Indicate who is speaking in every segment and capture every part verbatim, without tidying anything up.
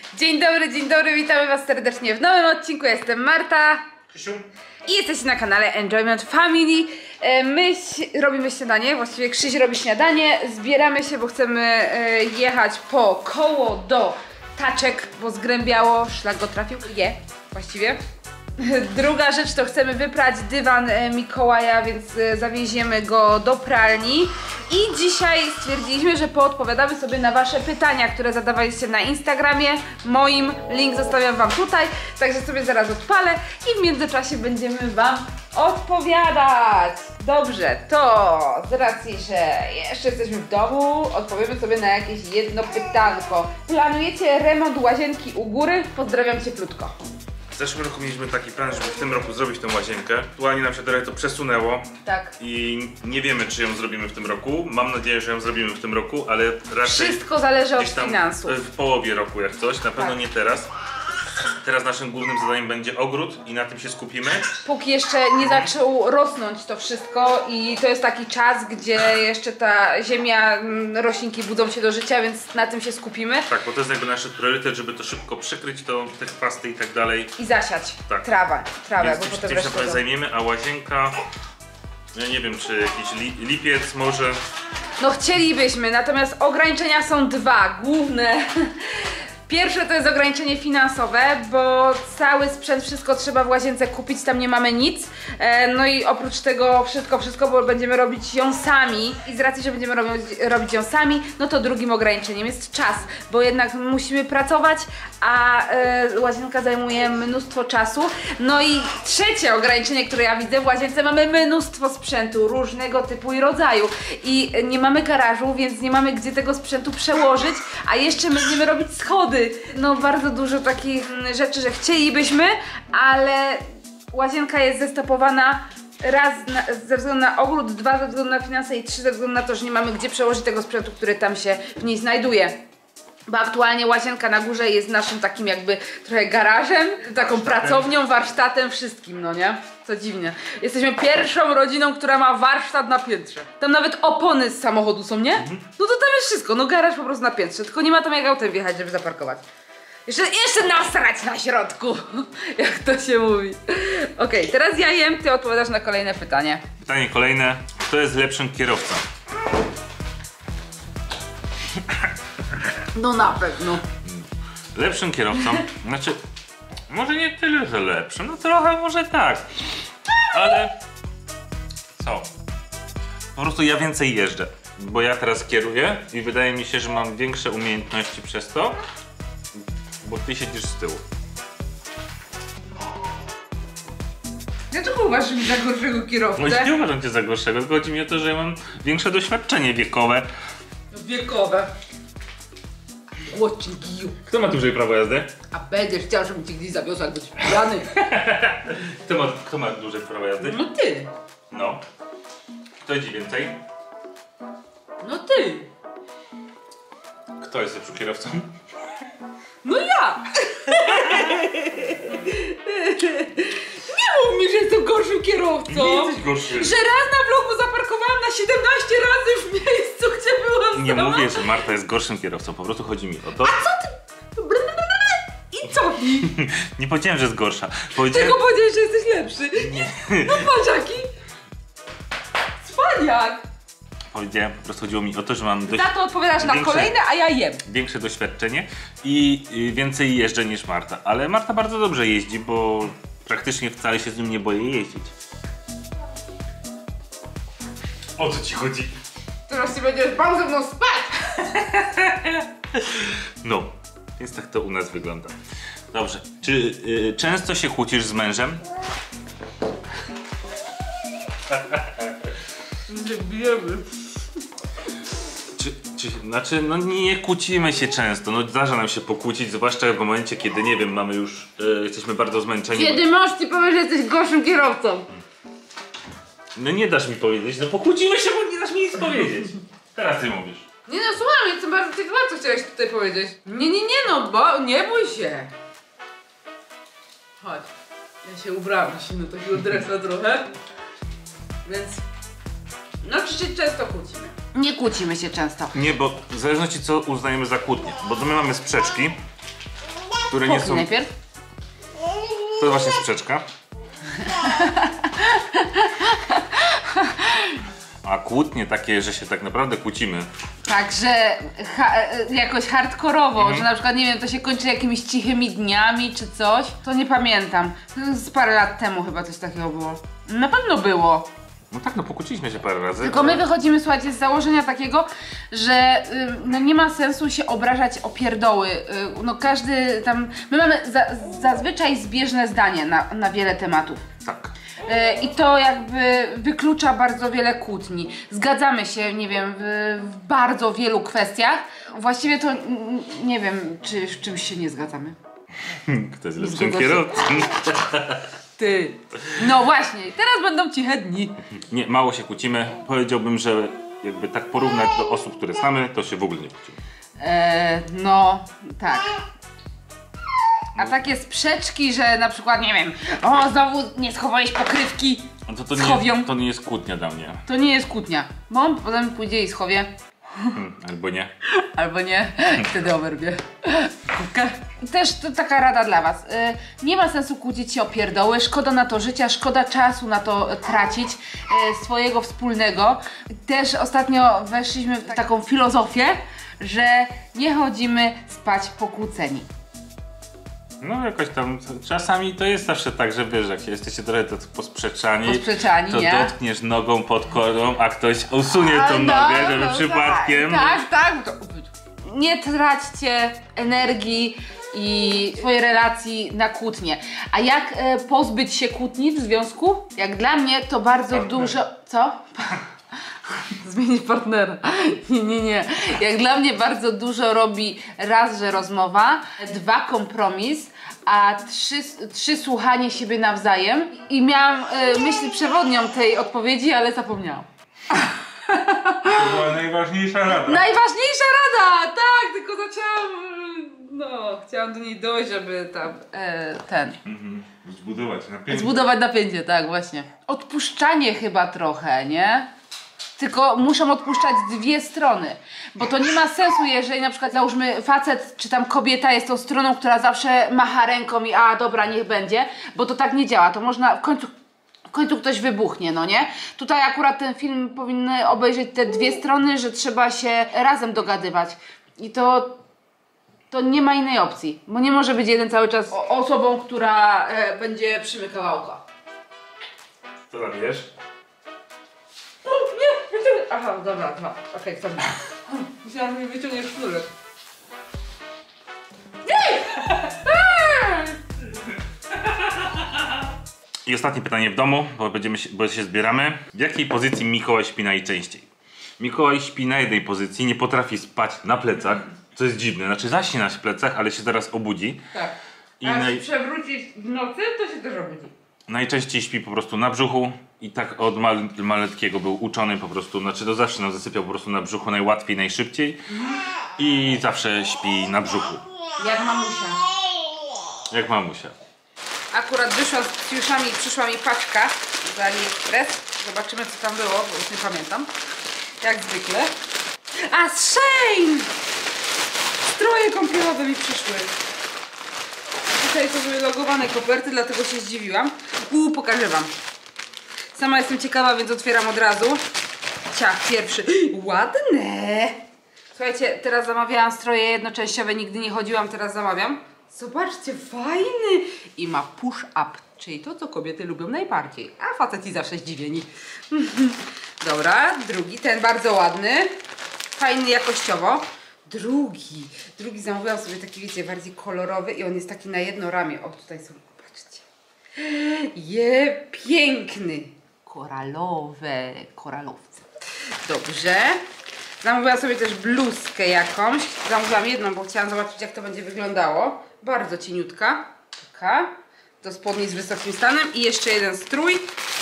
Speaker 1: Dzień dobry, dzień dobry, witamy was serdecznie w nowym odcinku. Jestem Marta
Speaker 2: Krzysiu.
Speaker 1: i jesteście na kanale Enjoyment Family. My robimy śniadanie, właściwie Krzyś robi śniadanie. Zbieramy się, bo chcemy jechać po koło do taczek, bo zgrębiało, szlak go trafił. Je, właściwie. Druga rzecz to chcemy wyprać dywan Mikołaja, więc zawieziemy go do pralni. I dzisiaj stwierdziliśmy, że poodpowiadamy sobie na wasze pytania, które zadawaliście na Instagramie moim. Link zostawiam wam tutaj, także sobie zaraz odpalę i w międzyczasie będziemy wam odpowiadać. Dobrze, to z racji, że jeszcze jesteśmy w domu, odpowiemy sobie na jakieś jedno pytanko. Planujecie remont łazienki u góry? Pozdrawiam cieplutko.
Speaker 2: W zeszłym roku mieliśmy taki plan, żeby w tym roku zrobić tę łazienkę. Aktualnie nam się trochę to przesunęło.
Speaker 1: Tak.
Speaker 2: I nie wiemy, czy ją zrobimy w tym roku. Mam nadzieję, że ją zrobimy w tym roku, ale raczej
Speaker 1: Wszystko zależy od
Speaker 2: gdzieś tam
Speaker 1: finansów.
Speaker 2: w połowie roku jak coś, na pewno
Speaker 1: Tak.
Speaker 2: nie teraz. Teraz naszym głównym zadaniem będzie ogród i na tym się skupimy.
Speaker 1: Póki jeszcze nie zaczął rosnąć to wszystko i to jest taki czas, gdzie jeszcze ta ziemia, roślinki budzą się do życia, więc na tym się skupimy.
Speaker 2: Tak, bo to jest jakby nasz priorytet, żeby to szybko przykryć, to te chwasty i tak dalej.
Speaker 1: I zasiać
Speaker 2: Tak.
Speaker 1: trawę, trawę,
Speaker 2: Więc
Speaker 1: bo
Speaker 2: tym,
Speaker 1: potem
Speaker 2: tym się
Speaker 1: resztę do...
Speaker 2: zajmiemy, a łazienka... Ja nie wiem, czy jakiś li, lipiec może...
Speaker 1: No chcielibyśmy, natomiast ograniczenia są dwa, główne. Pierwsze to jest ograniczenie finansowe, bo cały sprzęt, wszystko trzeba w łazience kupić, tam nie mamy nic. E, no i oprócz tego wszystko, wszystko, bo będziemy robić ją sami i z racji, że będziemy robić, robić ją sami, no to drugim ograniczeniem jest czas, bo jednak musimy pracować, a e, łazienka zajmuje mnóstwo czasu. No i trzecie ograniczenie, które ja widzę, w łazience mamy mnóstwo sprzętu różnego typu i rodzaju i nie mamy garażu, więc nie mamy gdzie tego sprzętu przełożyć, a jeszcze będziemy robić schody. No bardzo dużo takich rzeczy, że chcielibyśmy, ale łazienka jest zestopowana raz na, ze względu na ogród, dwa ze względu na finanse i trzy ze względu na to, że nie mamy gdzie przełożyć tego sprzętu, który tam się w niej znajduje. Bo aktualnie łazienka na górze jest naszym takim jakby trochę garażem, taką warsztatem. pracownią, warsztatem, wszystkim, no nie? Co dziwne. Jesteśmy pierwszą rodziną, która ma warsztat na piętrze. Tam nawet opony z samochodu są, nie? Mhm. No to tam jest wszystko, no garaż po prostu na piętrze, tylko nie ma tam jak autem wjechać, żeby zaparkować. Jeszcze, jeszcze nasrać na środku, jak to się mówi. Okej, okay, teraz ja jem, ty odpowiadasz na kolejne pytanie.
Speaker 2: Pytanie kolejne. Kto jest lepszym kierowcą?
Speaker 1: No na pewno.
Speaker 2: Lepszym kierowcą? Znaczy, może nie tyle, że lepszym, no trochę może tak. Ale co? Po prostu ja więcej jeżdżę, bo ja teraz kieruję i wydaje mi się, że mam większe umiejętności przez to, bo ty siedzisz z tyłu.
Speaker 1: Dlaczego uważasz mnie za gorszego kierowcę?
Speaker 2: No nie uważam cię za gorszego, tylko chodzi mi o to, że ja mam większe doświadczenie wiekowe.
Speaker 1: Wiekowe. Głodczy giju.
Speaker 2: Kto ma dłużej prawo jazdy?
Speaker 1: A będziesz chciał, żebym cię gdzieś zawiozł, jak będziesz pijany.
Speaker 2: kto, ma, kto ma dłużej prawo jazdy?
Speaker 1: No ty.
Speaker 2: No. Kto jedzie więcej?
Speaker 1: No ty.
Speaker 2: Kto jest lepszym kierowcą?
Speaker 1: No ja. Nie mów mi, że jestem gorszym kierowcą.
Speaker 2: Nie jesteś gorszy.
Speaker 1: Że raz na vlogu zaparkowałam na siedemnaście razy w miejscu, gdzie byłam
Speaker 2: Nie
Speaker 1: sama.
Speaker 2: mówię, że Marta jest gorszym kierowcą, po prostu chodzi mi o to...
Speaker 1: A co ty? I co mi?
Speaker 2: Nie powiedziałem, że jest gorsza. Powiedziałem...
Speaker 1: Tylko powiedziałeś, że jesteś lepszy.
Speaker 2: Nie.
Speaker 1: No patrz jaki. Cwaniak.
Speaker 2: Powiedziałem, po prostu chodziło mi o to, że mam dość...
Speaker 1: Za to odpowiadasz na
Speaker 2: większe,
Speaker 1: kolejne, a ja jem.
Speaker 2: Większe doświadczenie i y, więcej jeżdżę niż Marta. Ale Marta bardzo dobrze jeździ, bo praktycznie wcale się z nim nie boję jeździć. O co ci chodzi?
Speaker 1: Teraz ci będziesz bał ze mną spać.
Speaker 2: No, więc tak to u nas wygląda. Dobrze, czy y, często się kłócisz z mężem?
Speaker 1: Nie bijemy.
Speaker 2: Czy, czy, znaczy, no nie kłócimy się często, no zdarza nam się pokłócić, zwłaszcza w momencie, kiedy, nie wiem, mamy już, e, jesteśmy bardzo zmęczeni.
Speaker 1: Kiedy
Speaker 2: bo...
Speaker 1: mąż ci powie, że jesteś gorszym kierowcą.
Speaker 2: No nie dasz mi powiedzieć, no pokłócimy się, bo nie dasz mi nic powiedzieć. Teraz ty mówisz.
Speaker 1: Nie no, słucham, jestem bardzo ciekawa, co chciałeś tutaj powiedzieć. Nie, nie, nie no, bo nie bój się. Chodź, ja się ubrałam na takiego dresa trochę. Więc, no czy się często kłócimy? Nie kłócimy się często.
Speaker 2: Nie, bo w zależności co uznajemy za kłótnię, bo my mamy sprzeczki które nie są...
Speaker 1: najpierw.
Speaker 2: To właśnie sprzeczka. A kłótnie takie, że się tak naprawdę kłócimy.
Speaker 1: Tak, że ha jakoś hardkorowo,
Speaker 2: Mhm.
Speaker 1: że na przykład, nie wiem, to się kończy jakimiś cichymi dniami czy coś. To nie pamiętam. To z parę lat temu chyba coś takiego było. Na pewno było.
Speaker 2: No tak, no pokłóciliśmy się parę razy.
Speaker 1: Tylko my wychodzimy, słuchajcie, z założenia takiego, że y, no nie ma sensu się obrażać o pierdoły. Y, no każdy tam... My mamy za, zazwyczaj zbieżne zdanie na, na wiele tematów.
Speaker 2: Tak.
Speaker 1: Y, I to jakby wyklucza bardzo wiele kłótni. Zgadzamy się, nie wiem, w, w bardzo wielu kwestiach. Właściwie to n- nie wiem, czy w czymś się nie zgadzamy.
Speaker 2: Kto jest lepszym
Speaker 1: Zgadza się.
Speaker 2: kierowcą?
Speaker 1: Ty. No właśnie, teraz będą ciche dni.
Speaker 2: Nie, mało się kłócimy. Powiedziałbym, że jakby tak porównać do osób, które znamy, to się w ogóle nie kłócimy.
Speaker 1: E, no, tak. A takie sprzeczki, że na przykład, nie wiem, o, znowu nie schowałeś pokrywki,
Speaker 2: No to, to,
Speaker 1: schowią.
Speaker 2: nie, to nie jest kłótnia dla mnie.
Speaker 1: To nie jest kłótnia, bo on potem pójdzie i schowie,
Speaker 2: Hmm, albo nie.
Speaker 1: albo nie, wtedy oberwie kubkę. Też to taka rada dla was. Y, nie ma sensu kłócić się o pierdoły, szkoda na to życia, szkoda czasu na to tracić, y, swojego wspólnego. Też ostatnio weszliśmy w taką filozofię, że nie chodzimy spać pokłóceni.
Speaker 2: No jakoś tam, czasami to jest zawsze tak, że wiesz, jak jesteście trochę to posprzeczani,
Speaker 1: Posprzeczani,
Speaker 2: to
Speaker 1: nie?
Speaker 2: dotkniesz nogą pod korą, a ktoś usunie tą
Speaker 1: A,
Speaker 2: nogę, żeby
Speaker 1: no,
Speaker 2: przypadkiem...
Speaker 1: Tak, tak, tak. Nie traćcie energii i swojej relacji na kłótnie. A jak e, pozbyć się kłótni w związku? Jak dla mnie to bardzo
Speaker 2: Partner.
Speaker 1: dużo... Co? Zmienić partnera. Nie, nie, nie. Jak dla mnie bardzo dużo robi raz, że rozmowa, dwa kompromis, a trzy, trzy słuchanie siebie nawzajem. I miałam e, myśl przewodnią tej odpowiedzi, ale zapomniałam.
Speaker 2: To była najważniejsza rada.
Speaker 1: Najważniejsza rada! Tak, tylko zaczęłam... No, chciałam do niej dojść, żeby tam e, ten...
Speaker 2: Mhm. Zbudować napięcie.
Speaker 1: Zbudować napięcie, tak, właśnie. Odpuszczanie chyba trochę, nie? Tylko muszą odpuszczać dwie strony, bo to nie ma sensu, jeżeli na przykład załóżmy facet czy tam kobieta jest tą stroną, która zawsze macha ręką i a dobra, niech będzie, bo to tak nie działa, to można w końcu, w końcu ktoś wybuchnie, no nie? Tutaj akurat ten film powinny obejrzeć te dwie strony, że trzeba się razem dogadywać i to, to nie ma innej opcji, bo nie może być jeden cały czas o- osobą, która e, będzie przymykała oko.
Speaker 2: Co tam wiesz?
Speaker 1: O, nie, wyciągnę. Aha, dobra, dwa. Okej, okay, dobra. Myślałam, że mi wyciągniesz sznurek.
Speaker 2: I ostatnie pytanie w domu, bo, będziemy się, bo się zbieramy. W jakiej pozycji Mikołaj śpi najczęściej? Mikołaj śpi na jednej pozycji, nie potrafi spać na plecach, co jest dziwne. Znaczy zaśnie na plecach, ale się zaraz obudzi.
Speaker 1: Tak.
Speaker 2: I
Speaker 1: A
Speaker 2: naj...
Speaker 1: jak przewrócić w nocy, to się też obudzi.
Speaker 2: Najczęściej śpi po prostu na brzuchu i tak od mal maletkiego był uczony po prostu, znaczy to zawsze nam zasypiał po prostu na brzuchu najłatwiej, najszybciej i zawsze śpi na brzuchu,
Speaker 1: Jak mamusia.
Speaker 2: jak mamusia.
Speaker 1: Akurat wyszłam z psiuszami i przyszła mi paczka z AliExpress. Zobaczymy, co tam było, bo już nie pamiętam. Jak zwykle. A, z Shein! Stroje kąpielowe mi przyszły. Tutaj to były logowane koperty, dlatego się zdziwiłam. Uuu, pokażę wam. Sama jestem ciekawa, więc otwieram od razu. Ciach, pierwszy. Ładne! Słuchajcie, teraz zamawiałam stroje jednoczęściowe, nigdy nie chodziłam, teraz zamawiam. Zobaczcie, fajny! I ma push up, czyli to, co kobiety lubią najbardziej, a faceci zawsze zdziwieni. Dobra, drugi, ten bardzo ładny, fajny jakościowo. Drugi, drugi zamówiłam sobie taki, wiecie, bardziej kolorowy i on jest taki na jedno ramię. O, tutaj są, patrzcie. Je, piękny. Koralowe, koralowce. Dobrze. Zamówiłam sobie też bluzkę jakąś. Zamówiłam jedną, bo chciałam zobaczyć, jak to będzie wyglądało. Bardzo cieniutka. Taka. Do spodni z wysokim stanem. I jeszcze jeden strój.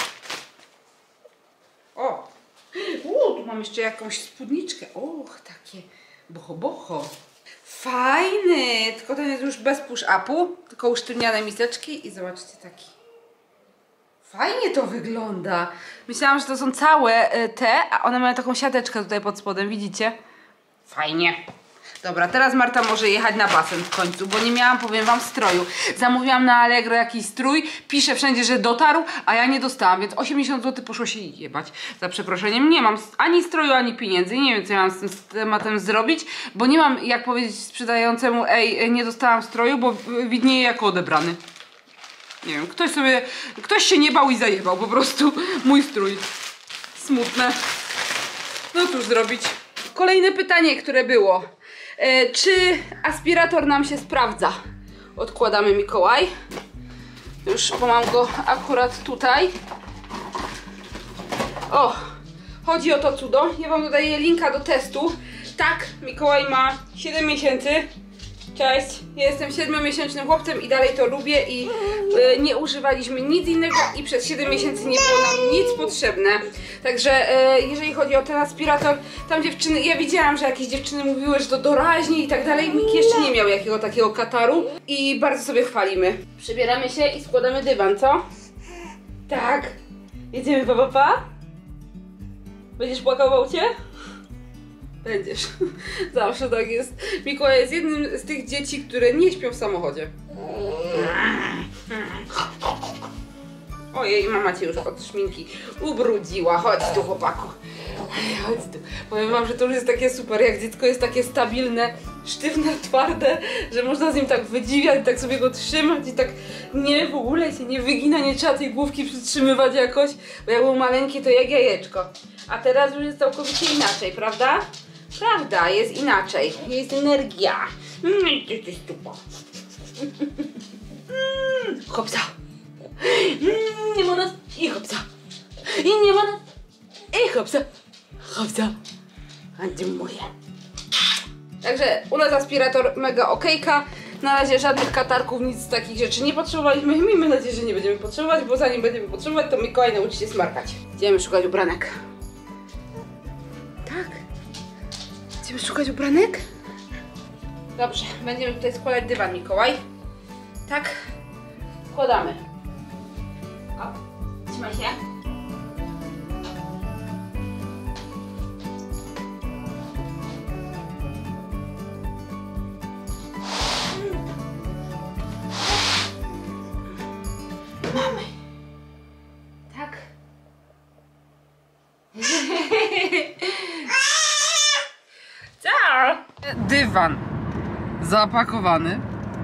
Speaker 1: O! U, tu mam jeszcze jakąś spódniczkę. Och, takie boho boho. Fajny! Tylko ten jest już bez push-upu. Tylko usztywniane miseczki. I zobaczcie, taki. Fajnie to wygląda. Myślałam, że to są całe te, a one mają taką siateczkę tutaj pod spodem, widzicie? Fajnie. Dobra, teraz Marta może jechać na basen w końcu, bo nie miałam, powiem wam, stroju. Zamówiłam na Allegro jakiś strój, pisze wszędzie, że dotarł, a ja nie dostałam, więc osiemdziesiąt złotych poszło się jebać. Za przeproszeniem, nie mam ani stroju, ani pieniędzy. Nie wiem, co ja mam z tym tematem zrobić, bo nie mam jak powiedzieć sprzedającemu, ej, nie dostałam stroju, bo widnieje jako odebrany. Nie wiem, ktoś sobie, ktoś się nie bał i zajebał po prostu mój strój. Smutne. No cóż zrobić. Kolejne pytanie, które było. E, czy aspirator nam się sprawdza? Odkładamy Mikołaj. Już, bo mam go akurat tutaj. O, chodzi o to cudo. Ja wam dodaję linka do testu. Tak, Mikołaj ma siedem miesięcy. Cześć, ja jestem siedmiomiesięcznym chłopcem i dalej to lubię i y, nie używaliśmy nic innego i przez siedem miesięcy nie było nam nic potrzebne. Także y, jeżeli chodzi o ten aspirator, tam dziewczyny, ja widziałam, że jakieś dziewczyny mówiły, że to doraźnie i tak dalej. Miki jeszcze nie miał jakiego takiego kataru i bardzo sobie chwalimy. Przebieramy się i składamy dywan, co? Tak. Jedziemy pa pa pa? Będziesz płakał w aucie? Będziesz. Zawsze tak jest. Mikołaj jest jednym z tych dzieci, które nie śpią w samochodzie. Ojej, mama cię już od szminki ubrudziła. Chodź tu, chłopaku. Chodź tu. Powiem wam, że to już jest takie super, jak dziecko jest takie stabilne, sztywne, twarde, że można z nim tak wydziwiać, tak sobie go trzymać i tak nie, w ogóle się nie wygina, nie trzeba tej główki przytrzymywać jakoś, bo jak był maleńki, to jak jajeczko. A teraz już jest całkowicie inaczej, prawda? Prawda, jest inaczej. Jest energia. Mm, to jest stupa. Mm, hopsa. Mm, nie ma nas. I hopsa. I nie ma nas. I hopsa. Hopsa. A gdzie moje? Także u nas aspirator mega okejka. Na razie żadnych katarków, nic z takich rzeczy nie potrzebowaliśmy. Miejmy nadzieję, że nie będziemy potrzebować, bo zanim będziemy potrzebować, to Mikołaj nauczy się smarkać. Idziemy szukać ubranek. Tak? Idziemy szukać ubranek? Dobrze, będziemy tutaj składać dywan, Mikołaj. Tak? Składamy. O, trzymaj się. Mamy. Tak? Co? Dywan zapakowany.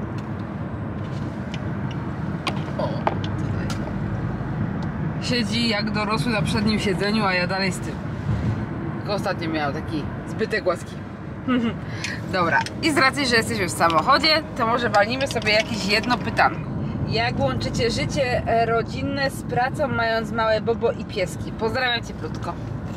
Speaker 1: O, tutaj. Siedzi jak dorosły na przednim siedzeniu, a ja dalej z tym. Tylko ostatnio miałam taki zbytek łaski. Dobra, i z racji, że jesteśmy w samochodzie, to może walnimy sobie jakieś jedno pytanko. Jak łączycie życie rodzinne z pracą, mając małe bobo i pieski? Pozdrawiam cieplutko.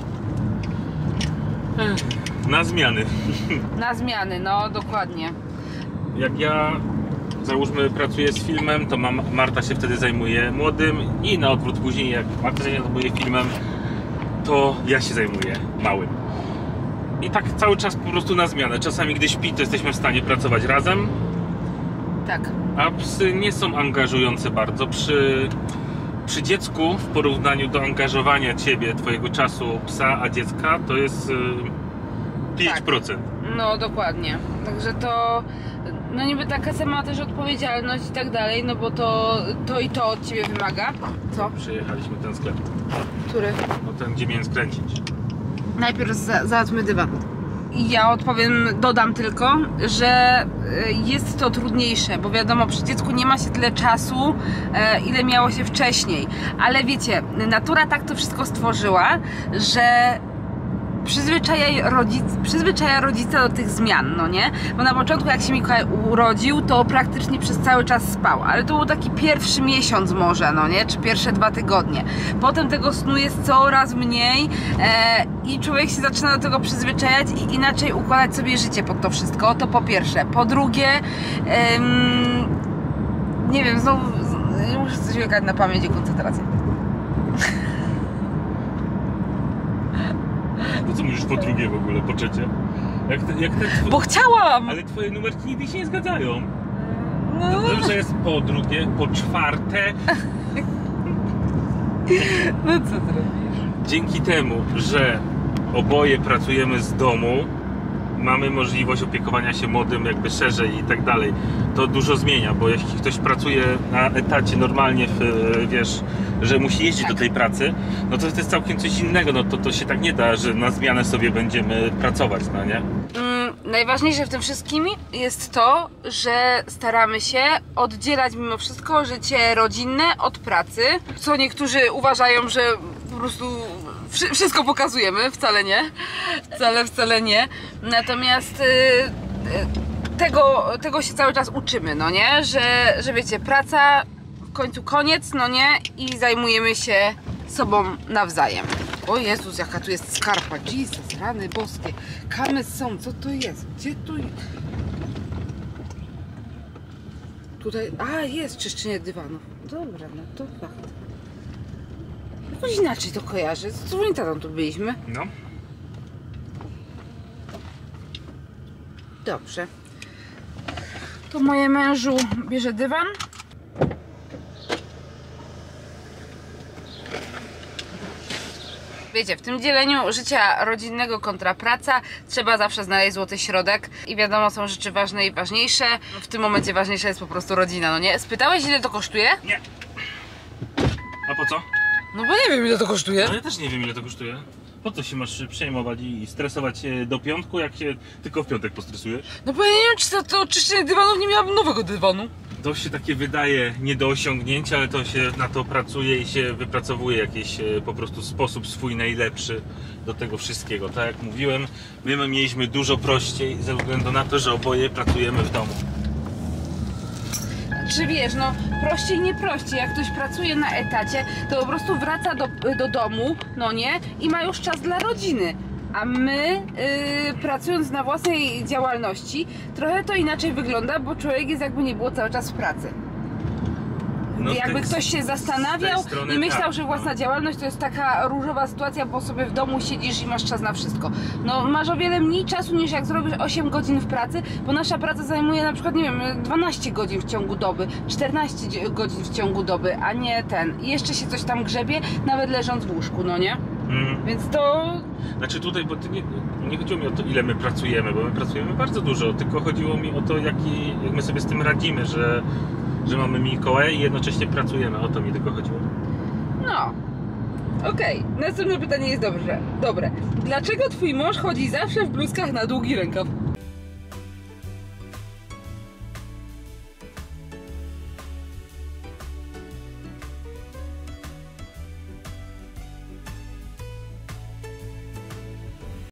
Speaker 2: Na zmiany.
Speaker 1: Na zmiany, no dokładnie.
Speaker 2: Jak ja, załóżmy, pracuję z filmem, to mam, Marta się wtedy zajmuje młodym i na odwrót później, jak Marta się zajmuje filmem, to ja się zajmuję małym. I tak cały czas po prostu na zmianę. Czasami gdy śpi, to jesteśmy w stanie pracować razem.
Speaker 1: Tak.
Speaker 2: A psy nie są angażujące bardzo. Przy, przy dziecku w porównaniu do angażowania ciebie, twojego czasu psa, a dziecka, to jest pięć procent.
Speaker 1: Tak. No dokładnie. Także to, no niby taka sama też odpowiedzialność i tak dalej, no bo to, to i to od ciebie wymaga. Co?
Speaker 2: Przyjechaliśmy ten sklep.
Speaker 1: Który?
Speaker 2: No ten, gdzie miałem skręcić.
Speaker 1: Najpierw za, załatwmy dywan. I ja odpowiem, dodam tylko, że jest to trudniejsze, bo wiadomo, przy dziecku nie ma się tyle czasu, ile miało się wcześniej. Ale wiecie, natura tak to wszystko stworzyła, że przyzwyczaja, rodzic, przyzwyczaja rodzica do tych zmian, no nie? Bo na początku, jak się Mikołaj urodził, to praktycznie przez cały czas spał, ale to był taki pierwszy miesiąc może, no nie? Czy pierwsze dwa tygodnie. Potem tego snu jest coraz mniej e, i człowiek się zaczyna do tego przyzwyczajać i inaczej układać sobie życie pod to wszystko, to po pierwsze. Po drugie, em, nie wiem, znowu z, muszę coś wykać na pamięć i koncentrację.
Speaker 2: To co mówisz po drugie w ogóle, po trzecie? Jak te, jak te tw...
Speaker 1: Bo chciałam!
Speaker 2: Ale twoje numerki nigdy się nie zgadzają.
Speaker 1: No.
Speaker 2: Dobrze jest po drugie, po czwarte.
Speaker 1: No co zrobisz?
Speaker 2: Dzięki temu, że oboje pracujemy z domu, mamy możliwość opiekowania się młodym jakby szerzej i tak dalej, to dużo zmienia, bo jeśli ktoś pracuje na etacie normalnie, w, wiesz, że musi jeździć
Speaker 1: Tak.
Speaker 2: do tej pracy, no to to jest całkiem coś innego, no to, to się tak nie da, że na zmianę sobie będziemy pracować, no nie?
Speaker 1: Mm, najważniejsze w tym wszystkim jest to, że staramy się oddzielać mimo wszystko życie rodzinne od pracy, co niektórzy uważają, że po prostu wszy- wszystko pokazujemy, wcale nie, wcale, wcale nie, natomiast y, y, tego, tego się cały czas uczymy, no nie, że, że wiecie, praca w końcu koniec, no nie, i zajmujemy się sobą nawzajem. O Jezus, jaka tu jest skarpa, Jesus, rany boskie, kamy są, co to jest, gdzie tu jest? Tutaj, a jest czyszczenie dywanów, dobra, no to fakt. Jakoś inaczej to kojarzę, z twoim tatą tu byliśmy.
Speaker 2: No.
Speaker 1: Dobrze. To moje mężu bierze dywan. Wiecie, w tym dzieleniu życia rodzinnego kontra praca trzeba zawsze znaleźć złoty środek i wiadomo, są rzeczy ważne i ważniejsze. W tym momencie ważniejsza jest po prostu rodzina, no nie? Spytałeś, ile to kosztuje?
Speaker 2: Nie. A po co?
Speaker 1: No bo nie wiem, ile to kosztuje.
Speaker 2: No ja też nie wiem, ile to kosztuje. Po co się masz przejmować i stresować się do piątku, jak się tylko w piątek postresujesz?
Speaker 1: No bo ja nie wiem, czy to, to czyszczenie dywanów nie miałabym nowego dywanu.
Speaker 2: To się takie wydaje nie do osiągnięcia, ale to się na to pracuje i się wypracowuje jakiś e, po prostu sposób swój najlepszy do tego wszystkiego. Tak jak mówiłem, my mieliśmy dużo prościej ze względu na to, że oboje pracujemy w domu.
Speaker 1: Czy wiesz, no prościej, nie prościej, jak ktoś pracuje na etacie, to po prostu wraca do, do domu, no nie, i ma już czas dla rodziny. A my, yy, pracując na własnej działalności, trochę to inaczej wygląda, bo człowiek jest jakby nie było cały czas w pracy.
Speaker 2: No
Speaker 1: Jakby
Speaker 2: tej-
Speaker 1: ktoś się zastanawiał
Speaker 2: z tej strony
Speaker 1: i myślał,
Speaker 2: tak,
Speaker 1: że własna
Speaker 2: no.
Speaker 1: działalność to jest taka różowa sytuacja, bo sobie w domu siedzisz i masz czas na wszystko. No masz o wiele mniej czasu niż jak zrobisz osiem godzin w pracy, bo nasza praca zajmuje na przykład, nie wiem, dwanaście godzin w ciągu doby, czternaście dzie- godzin w ciągu doby, a nie ten. I jeszcze się coś tam grzebie, nawet leżąc w łóżku, no nie?
Speaker 2: Mm.
Speaker 1: Więc to...
Speaker 2: Znaczy tutaj, bo ty nie, nie chodziło mi o to, ile my pracujemy, bo my pracujemy bardzo dużo, tylko chodziło mi o to, jaki, jak my sobie z tym radzimy, że, że mamy Mikołaj i jednocześnie pracujemy, o to mi tylko chodziło.
Speaker 1: No. Okej, następne pytanie jest dobrze. Dobre. Dlaczego twój mąż chodzi zawsze w bluzkach na długi rękaw?